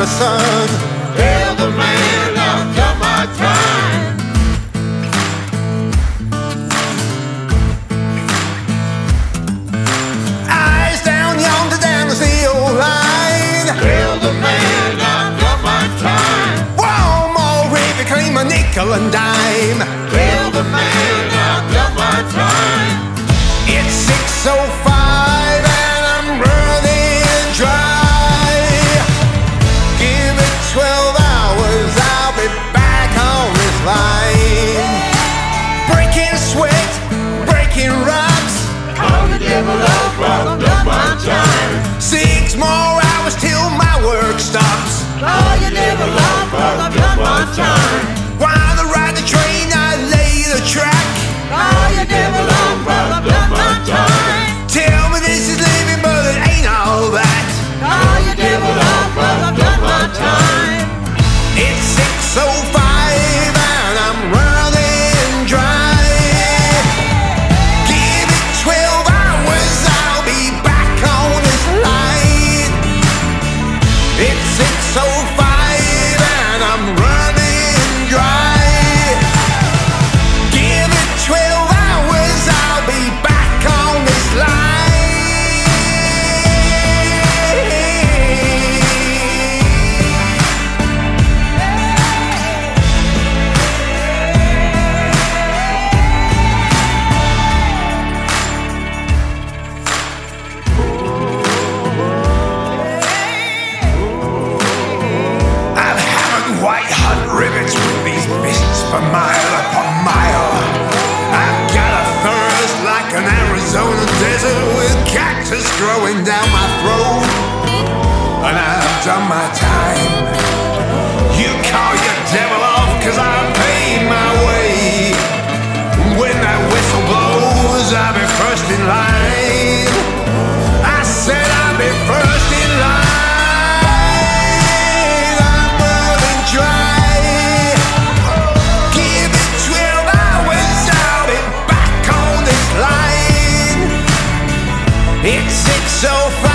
sun. Tell the man I've done my time. Eyes down yonder down the steel line. Tell the man I've done my time. One more if it came a nickel and dime. Tell the man I've done my time. It's 6:05 and I'm running dry. Give it 12 hours, I'll be back on this line. Breaking sweat, breaking rocks. Call the devil off while I've done my time. 6 more hours till my work stops. Call your devil off while I've done my time. While I ride the train, I lay the track. Call your devil off while I've done my time. Tell me this is living, but it ain't all that. Call your devil off while I've done my time. It's 6:05 and I'm running dry. Give it 12 hours, I'll be back on this line. It's 6:05 and I'm running dry. Give it 12 hours, I'll be back on this line. I've hammered white hot rivets with these beasts for mile upon mile. I've got a thirst like an Arizona desert with cactus growing down my throat. And I've done my time. You call your devil off, cause I paid my way. When that whistle blows, I'll be first in line. I said I'll be first in line. I'm running dry. Give it 12 hours, I'll be back on this line. It's 6:05